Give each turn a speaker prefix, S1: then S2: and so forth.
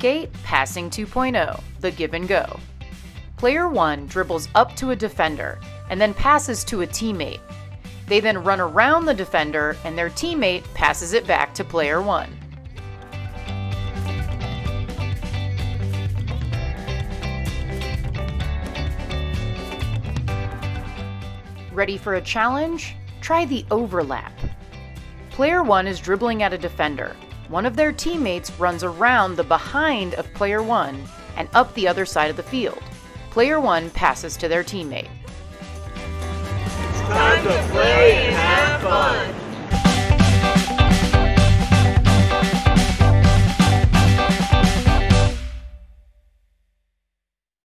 S1: skate passing 2.0, the give and go. Player 1 dribbles up to a defender and then passes to a teammate. They then run around the defender and their teammate passes it back to player 1. Ready for a challenge? Try the overlap. Player 1 is dribbling at a defender. One of their teammates runs around the behind of player 1 and up the other side of the field. Player 1 passes to their teammate.
S2: It's time to play and have fun!